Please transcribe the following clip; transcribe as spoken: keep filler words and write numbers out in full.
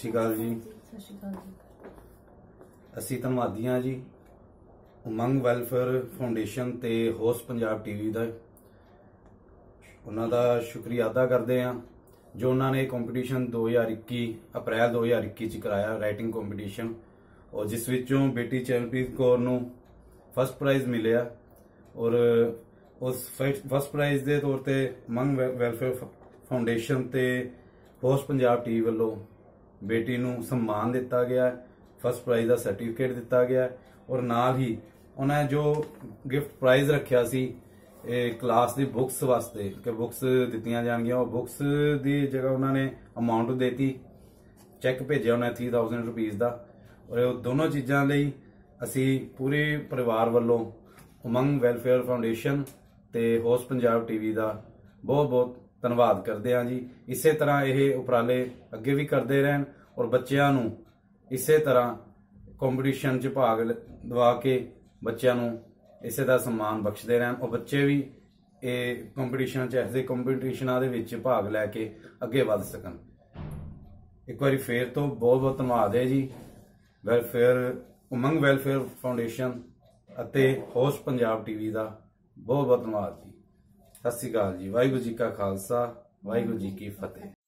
श्री अकाल जी। सत श्री अकाल जी। ਅਸੀਂ ਧੰਨਵਾਦੀ ਹਾਂ ਜੀ ਉਮੰਗ ਵੈਲਫੇਅਰ ਫਾਊਂਡੇਸ਼ਨ ਤੇ ਹੋਸਟ ਪੰਜਾਬ ਟੀਵੀ ਦਾ ਉਹਨਾਂ ਦਾ ਸ਼ੁਕਰੀਆ ਅਦਾ ਕਰਦੇ ਹਾਂ ਜੋ ਉਹਨਾਂ ਨੇ ਕੰਪੀਟੀਸ਼ਨ ਦੋ ਹਜ਼ਾਰ ਇੱਕੀ ਅਪ੍ਰੈਲ ਦੋ ਹਜ਼ਾਰ ਇੱਕੀ ਚ ਕਰਾਇਆ ਰਾਈਟਿੰਗ ਕੰਪੀਟੀਸ਼ਨ और जिस विचों बेटी चरणप्रीत कौर नूं फस्ट प्राइज़ मिलिया और उस फस्ट प्राइज़ के तौर पर उमंग वैलफेयर फाउंडेशन ते होस्ट पंजाब टीवी वालों बेटी नूं सम्मान दिता गया, फस्ट प्राइज़ का सर्टिफिकेट दिता गया और नाल ही उन्हें जो गिफ्ट प्राइज़ रखा सी क्लास की बुक्स वास्ते कि बुक्स दित्तियां जाणगियां और बुक्स की जगह उन्होंने अमाउंट देती चैक भेजा उन्हें तीह थाउजेंड रुपीज़ का और दोनों चीज़ों ਲਈ ਅਸੀਂ पूरे परिवार वालों उमंग वैलफेयर फाउंडेशन ते होस्ट पंजाब टीवी का बहुत बहुत धन्यवाद करते हैं जी। इस तरह ये उपराले अगे भी करते रहन और बच्चों नूं इस तरह कंपीटिशन च भाग दवा के बच्चों नूं इस तरह सम्मान बख्शते रहन और बच्चे भी ये कंपीटिशन च ऐसे कंपीटिशनां दे विच भाग लैके अगे वध सकन। एक बार फिर तो बहुत बहुत धन्यवाद है जी वैलफेयर उमंग वैलफेयर फाउंडेशन ਅਤੇ ਹੋਸਟ पंजाब टीवी का बहुत बहुत धन्यवाद जी। सत श्री अकाल जी। वाहिगुरू जी का खालसा वाहिगुरू जी की फतेह।